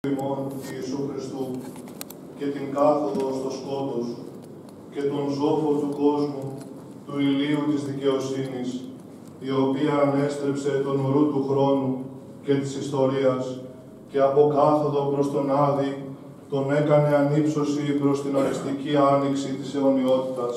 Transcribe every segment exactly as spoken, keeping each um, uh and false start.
ημών Ιησού Χριστού και την κάθοδο στο σκότος και τον ζόφο του κόσμου, του ηλίου της δικαιοσύνης, η οποία ανέστρεψε τον ουρού του χρόνου και της ιστορίας και από κάθοδο προς τον Άδη τον έκανε ανύψωση προς την οριστική άνοιξη της αιωνιότητας.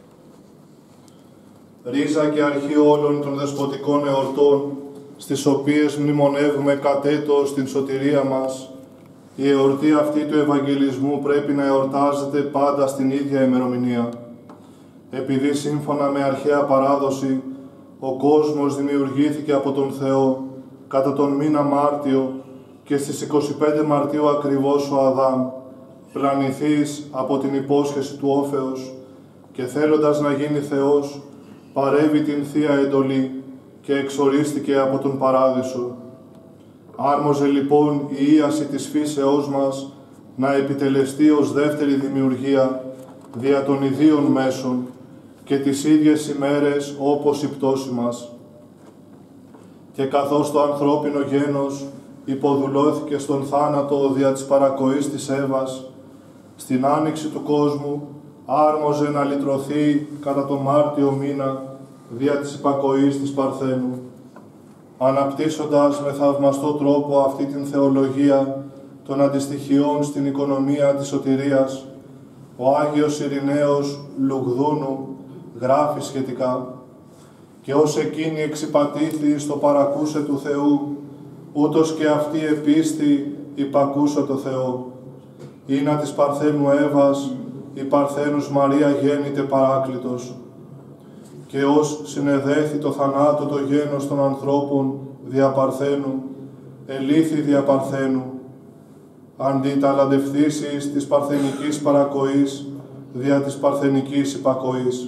Ρίζα και αρχή όλων των δεσποτικών εορτών, στις οποίες μνημονεύουμε κατέτος την σωτηρία μας, η εορτή αυτή του Ευαγγελισμού πρέπει να εορτάζεται πάντα στην ίδια ημερομηνία. Επειδή σύμφωνα με αρχαία παράδοση, ο κόσμος δημιουργήθηκε από τον Θεό κατά τον μήνα Μάρτιο και στις είκοσι πέντε Μαρτίου ακριβώς ο Αδάμ, πλανηθής από την υπόσχεση του Όφεως και θέλοντας να γίνει Θεός, παρέβη την Θεία Εντολή και εξορίστηκε από τον Παράδεισο. Άρμοζε λοιπόν η ίαση της φύσεώς μας να επιτελεστεί ως δεύτερη δημιουργία δια των ιδίων μέσων και τις ίδιες ημέρες όπως η πτώση μας. Και καθώς το ανθρώπινο γένος υποδουλώθηκε στον θάνατο δια της παρακοής της Εύας, στην άνοιξη του κόσμου άρμοζε να λυτρωθεί κατά το Μάρτιο μήνα δια της υπακοής της Παρθένου. Αναπτύσσοντας με θαυμαστό τρόπο αυτή την θεολογία των αντιστοιχειών στην οικονομία της σωτηρίας, ο Άγιος Ειρηναίος Λουγδούνου γράφει σχετικά «Και ως εκείνη εξυπατήθη στο παρακούσε του Θεού, ούτως και αυτή επίστη υπακούσε το Θεό. Ήνα της Παρθένου Εύας, η Παρθένους Μαρία γέννηται παράκλητος. Και ως συνεδέθη το θανάτο το γένος των ανθρώπων δια Παρθένου, ελήθη δια Παρθένου, αντί ταλαντευθύσεις της παρθενικής παρακοής δια της παρθενικής υπακοής.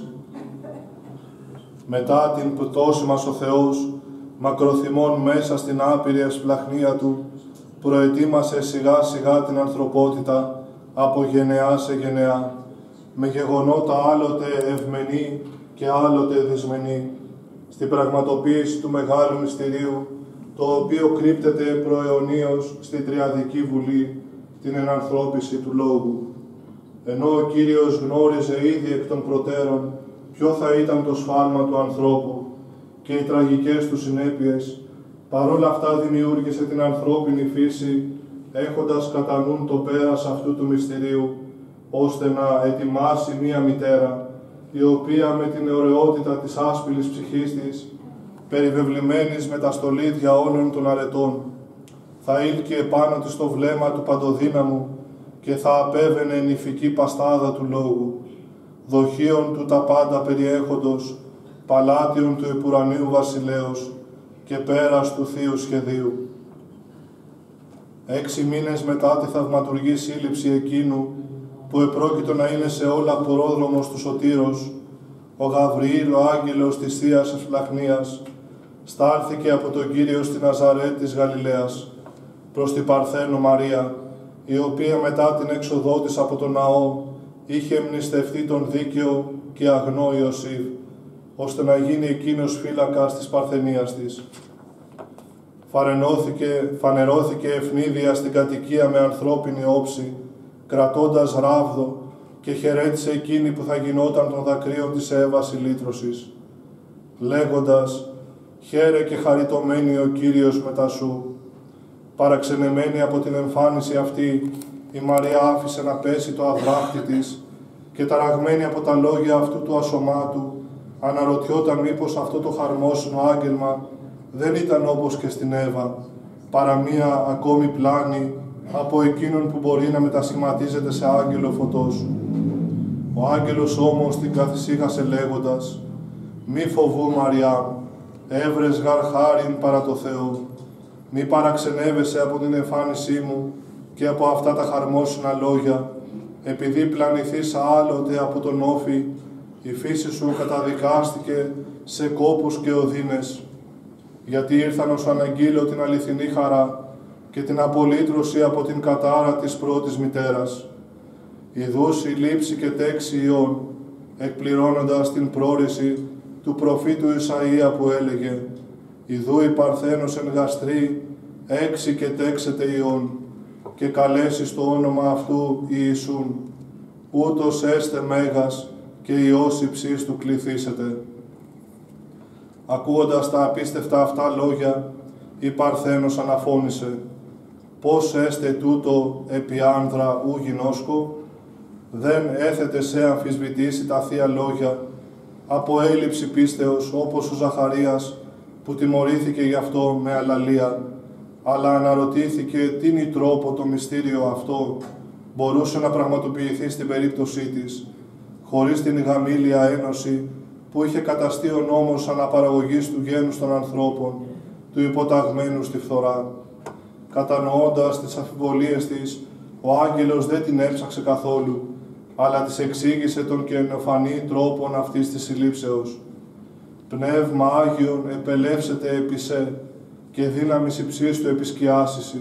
Μετά την πτώση μας ο Θεός, μακροθυμών μέσα στην άπειρη ευσπλαχνία Του, προετοίμασε σιγά σιγά την ανθρωπότητα από γενεά σε γενεά, με γεγονότα άλλοτε ευμενή και άλλοτε δυσμενή, στην πραγματοποίηση του Μεγάλου Μυστηρίου, το οποίο κρύπτεται προαιωνίως στην Τριαδική Βουλή, την ενανθρώπιση του Λόγου. Ενώ ο Κύριος γνώριζε ήδη εκ των προτέρων ποιο θα ήταν το σφάλμα του ανθρώπου και οι τραγικές του συνέπειες, παρόλα αυτά δημιούργησε την ανθρώπινη φύση, έχοντας κατά νου το πέρας αυτού του μυστηρίου, ώστε να ετοιμάσει μία μητέρα, η οποία με την ωραιότητα της άσπηλης ψυχής της, περιβεβλημένης με τα στολίδια όλων των αρετών, θα ήλκε επάνω της το βλέμμα του Παντοδύναμου και θα απέβαινε νηφική παστάδα του Λόγου, δοχείων του τα πάντα περιέχοντος, παλάτιον του επουρανίου βασιλέως και πέρας του Θείου Σχεδίου. Έξι μήνες μετά τη θαυματουργή σύλληψη εκείνου, που επρόκειτο να είναι σε όλα πρόδρομος του Σωτήρος, ο Γαβριήλ, ο άγγελος της Θείας Ευσπλαχνίας, στάλθηκε από τον Κύριο στη Ναζαρέτ της Γαλιλαίας, προς την Παρθένο Μαρία, η οποία μετά την έξοδό της από τον ναό είχε μνηστευτεί τον δίκαιο και αγνό Ιωσήφ, ώστε να γίνει εκείνος φύλακας της παρθενίας της. Φανερώθηκε, φανερώθηκε ευνίδια στην κατοικία με ανθρώπινη όψη, κρατώντας ράβδο, και χαιρέτησε εκείνη που θα γινόταν των δακρύων της Εύας η λύτρωσης, λέγοντας «Χαίρε και χαριτωμένη ο Κύριος μετά σου». Παραξενεμένη από την εμφάνιση αυτή, η Μαρία άφησε να πέσει το αδράχτη της και ταραγμένη από τα λόγια αυτού του ασωμάτου, αναρωτιόταν μήπως αυτό το χαρμόσυνο άγγελμα δεν ήταν όπως και στην Εύα, παρά μία ακόμη πλάνη από εκείνον που μπορεί να μετασχηματίζεται σε άγγελο φωτός. Ο άγγελος όμως την καθησύχασε λέγοντας «Μη φοβού, Μαριά μου, έβρες γαρ χάριν παρά το Θεό. Μη παραξενεύεσαι από την εμφάνισή μου και από αυτά τα χαρμόσυνα λόγια, επειδή πλανηθείς άλλοτε από τον όφη, η φύση σου καταδικάστηκε σε κόπους και οδύνες, γιατί ήρθαν ως αναγγείλω την αληθινή χαρά και την απολύτρωση από την κατάρα της πρώτης μητέρας. Ιδούς η λήψη και τέξη ιών, εκπληρώνοντας την πρόρηση του προφήτου Ισαΐα που έλεγε «Ιδού η Παρθένος εν γαστρή, έξι και τέξετε ιών». και καλέσεις το όνομα αυτού Ιησούν, ούτως έστε μέγας και Υιός υψής του κληθήσετε. Ακούοντας τα απίστευτα αυτά λόγια, η Παρθένος αναφώνησε, «Πώς έστε τούτο επί άνδρα ου γινώσκω?» Δεν έθετε σε αμφισβητήσει τα θεία λόγια, από έλλειψη πίστεως όπως ο Ζαχαρίας, που τιμωρήθηκε γι' αυτό με αλαλία, αλλά αναρωτήθηκε τίνι τρόπο το μυστήριο αυτό μπορούσε να πραγματοποιηθεί στην περίπτωσή της, χωρίς την γαμήλια ένωση που είχε καταστεί ο νόμος αναπαραγωγής του γένους των ανθρώπων, του υποταγμένου στη φθορά. Κατανοώντας τις αμφιβολίες της, ο άγγελος δεν την έψαξε καθόλου, αλλά της εξήγησε τον καινοφανή τρόπον αυτής της συλλήψεως. «Πνεύμα Άγιον επελεύσεται επί σε, και δύναμης υψής του επισκιάσισι».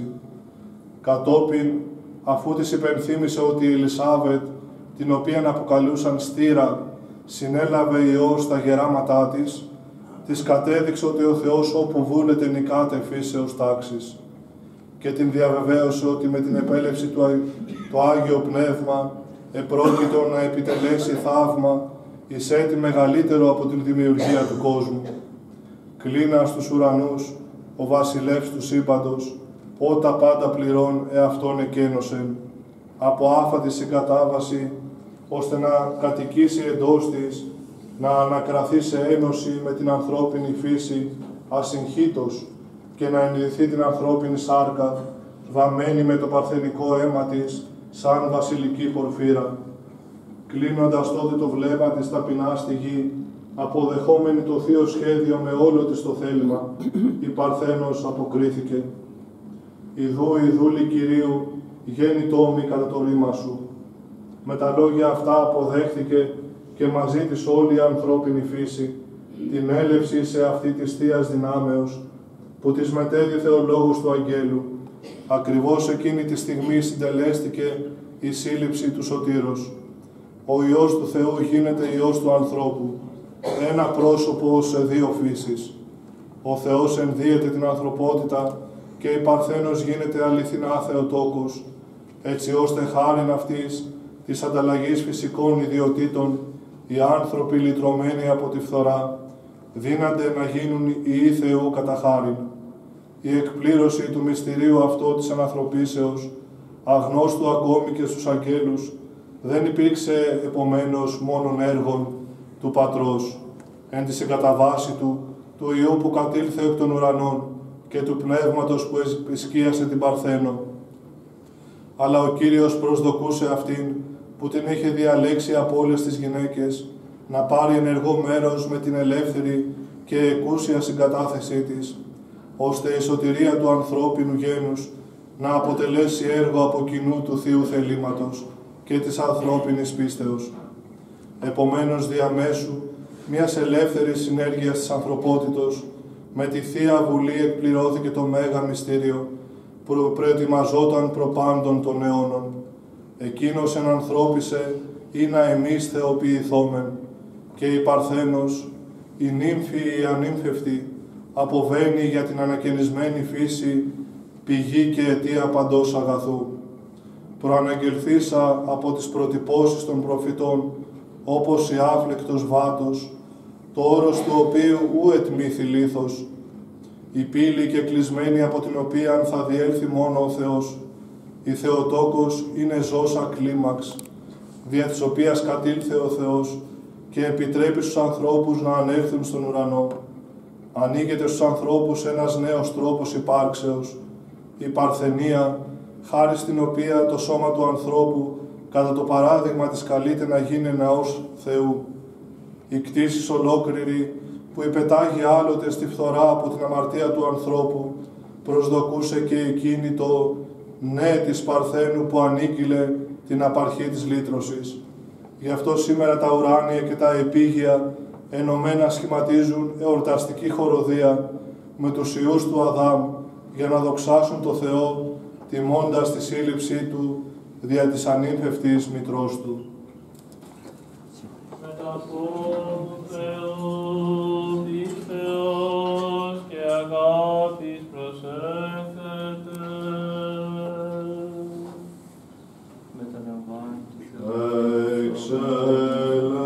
Κατόπιν, αφού της υπενθύμησε ότι η Ελισάβετ, την οποία αποκαλούσαν στήρα, συνέλαβε Υιό στα γεράματά της, της κατέδειξε ότι ο Θεός όπου βούλεται νικάται φύσεως τάξης, και την διαβεβαίωσε ότι με την επέλευση του το Άγιο Πνεύμα επρόκειτο να επιτελέσει θαύμα εις έτη μεγαλύτερο από την δημιουργία του κόσμου. Κλείνας στους ουρανούς, ο βασιλεύς του σύμπαντος, ότα πάντα πληρών εαυτόν εκένωσεν, από άφατη συγκατάβαση, ώστε να κατοικήσει εντός της, να ανακραθεί σε ένωση με την ανθρώπινη φύση ασυγχύτως και να ενδυθεί την ανθρώπινη σάρκα, βαμμένη με το παρθενικό αίμα της, σαν βασιλική πορφύρα. Κλείνοντας τότε το βλέμμα της ταπεινά στη γη, αποδεχόμενη το θείο σχέδιο με όλο της το θέλημα, η Παρθένος αποκρίθηκε. «Ιδού, ιδούλη Κυρίου, γέννη τόμη κατά το ρήμα σου». Με τα λόγια αυτά αποδέχθηκε και μαζί της όλη η ανθρώπινη φύση, την έλευση σε αυτή της Θείας δυνάμεως, που της μετέδιθε ο λόγος του Αγγέλου. Ακριβώς εκείνη τη στιγμή συντελέστηκε η σύλληψη του Σωτήρος. Ο Υιός του Θεού γίνεται Υιός του ανθρώπου, ένα πρόσωπο σε δύο φύσεις. Ο Θεός ενδύεται την ανθρωπότητα και η Παρθένος γίνεται αληθινά Θεοτόκος, έτσι ώστε χάριν αυτής της ανταλλαγής φυσικών ιδιωτήτων οι άνθρωποι λυτρωμένοι από τη φθορά δύνανται να γίνουν ιοί Θεού κατά χάριν. Η εκπλήρωση του μυστηρίου αυτό της ανθρωπίσεως, αγνώστου ακόμη και στους αγγέλους, δεν υπήρξε επομένως μόνον έργων του Πατρός, εν τη συγκαταβάση του, του Υιού που κατήλθε εκ των ουρανών και του Πνεύματος που επισκίασε την Παρθένο. Αλλά ο Κύριος προσδοκούσε αυτήν που την είχε διαλέξει από όλες τις γυναίκες να πάρει ενεργό μέρος με την ελεύθερη και εκούσια συγκατάθεσή της, ώστε η σωτηρία του ανθρώπινου γένους να αποτελέσει έργο από κοινού του Θείου θελήματος και της ανθρώπινης πίστεως. Επομένως, διαμέσου μιας ελεύθερης συνέργειας της ανθρωπότητος, με τη Θεία Βουλή εκπληρώθηκε το μέγα μυστήριο που προετοιμαζόταν προπάντων των αιώνων. Εκείνος ενανθρώπισε ή να εμείς θεοποιηθόμεν, και η Παρθένος, η νύμφη η ανύμφευτη, αποβαίνει για την ανακαινισμένη φύση πηγή και αιτία παντός αγαθού. Προαναγγελθήσα από τις προτυπώσεις των προφητών, όπως η άφλεκτος βάτος, το όρος του οποίου ου ετμήθη λίθος, η πύλη και κλεισμένη από την οποία θα διέλθει μόνο ο Θεός. Η Θεοτόκος είναι ζώσα κλίμαξ, δια της οποίας κατήλθε ο Θεός και επιτρέπει στους ανθρώπους να ανέλθουν στον ουρανό. Ανοίγεται στους ανθρώπους ένας νέος τρόπος υπάρξεως, η παρθενία, χάρη στην οποία το σώμα του ανθρώπου κατά το παράδειγμα της καλείται να γίνει ναός Θεού. Η κτήση ολόκληρη που υπετάγει άλλοτε στη φθορά από την αμαρτία του ανθρώπου, προσδοκούσε και εκείνη το ναι της Παρθένου που ανήγγειλε την απαρχή της λύτρωσης. Γι' αυτό σήμερα τα ουράνια και τα επίγεια ενωμένα σχηματίζουν εορταστική χοροδία με τους ιούς του Αδάμ για να δοξάσουν το Θεό, τιμώντας τη σύλληψή Του δια της ανύμφευτης μητρός Του. ελέησον.